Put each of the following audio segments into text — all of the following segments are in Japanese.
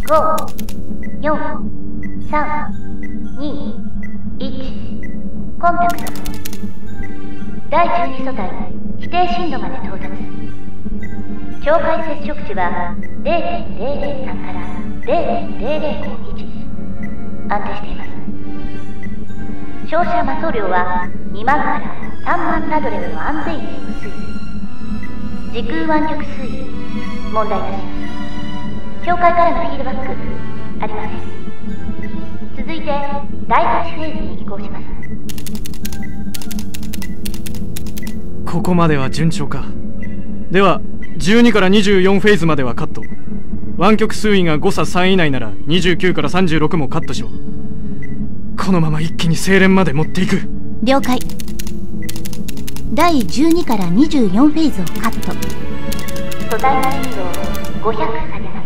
5、4、3、2、1。コンタクト。第12素体規定深度まで到達。境界接触値は 0.003 から 0.005 日。安定しています。照射魔素量は2万から3万ラドレムの安全域を推移。時空湾曲推移問題なし。境界からのフィードバックありません。続いて第8フェーズに移行します。 ここまでは順調か。では12から24フェーズまではカット。湾曲数位が誤差3以内なら29から36もカットしろ。このまま一気に精錬まで持っていく。 了解。第12から24フェーズをカット。 素材の深度を500下げます。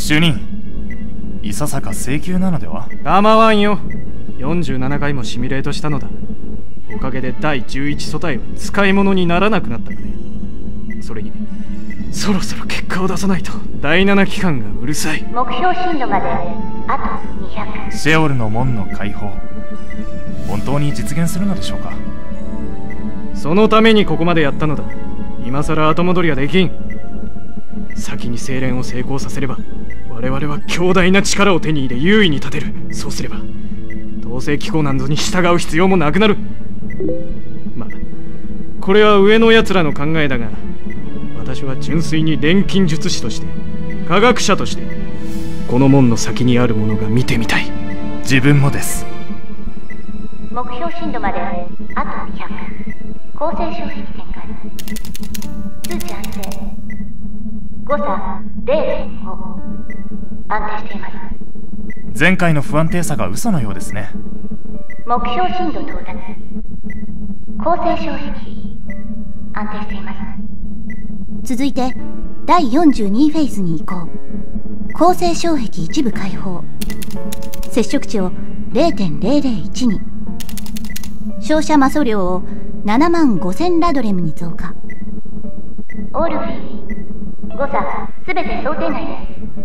主任、いささか請求なのでは？ 構わんよ。47回もシミュレートしたのだ。おかげで第11素体は使い物にならなくなったがね。それにそろそろ結果を出さないと第7機関がうるさい。 目標深度まであと200。 シェオルの門の開放、本当に実現するのでしょうか？ そのためにここまでやったのだ。今さら後戻りはできん。先に精錬を成功させれば我々は強大な力を手に入れ優位に立てる。そうすれば統制機構などに従う必要もなくなる。まあこれは上のやつらの考えだが、私は純粋に錬金術師として科学者としてこの門の先にあるものが見てみたい。 自分もです。 目標深度まであと100。構成障壁展開。数値安定。誤差 0.5。安定しています。 前回の不安定さが嘘のようですね。 目標深度到達。構成障壁安定しています。 続いて第42フェーズに移行。構成障壁一部開放。接触値を 0.001 に。照射魔素量を7万5000ラドレムに増加。 オールフリー。誤差すべて想定内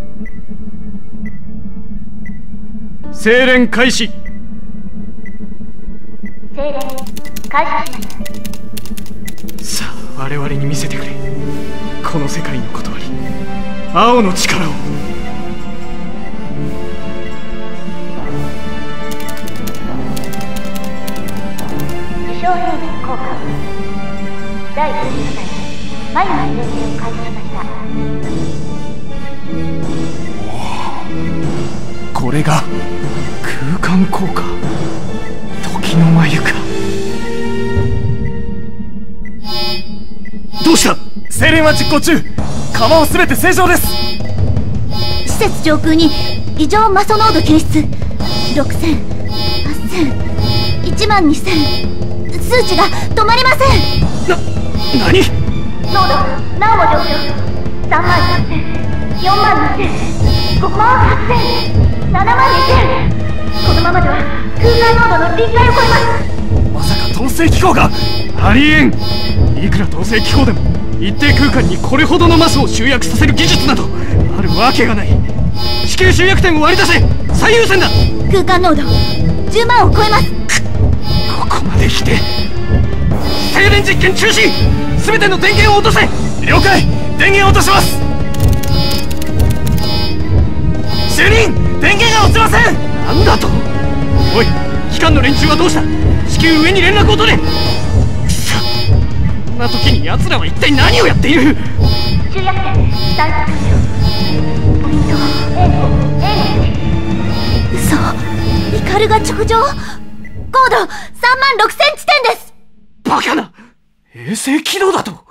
です。 精錬開始。 精錬開始します。 さあ我々に見せてくれ。この世界の断り、青の力を。 自称兵器効果。第12代マイナス錬金を開始しました。 これが空間効果。時の眉か。どうした？ 精錬は実行中。釜は全て正常です。 施設上空に異常マソ濃度検出。6000、8000、12000。数値が止まりません。 何？ 濃度なおも上昇。3万4000、4万2000、5万8000、7万2000。このままでは空間濃度の臨界を超えます。 まさか統制機構が？ ありえん。いくら統制機構でも一定空間にこれほどのマスを集約させる技術などあるわけがない。地球集約点を割り出せ。最優先だ。 空間濃度10万を超えます。 ここまで来て精錬実験中止。全ての電源を落とせ。 了解。電源を落とします。主任、電源が落ちません。 なんだと。おい、機関の連中はどうした？至急上に連絡を取れ。くそ、こんな時に奴らは一体何をやっている？ 集約点探索完了。ポイント A5、A1。 嘘、イカルが直上。高度3万6000地点です。 バカな。衛星軌道だと。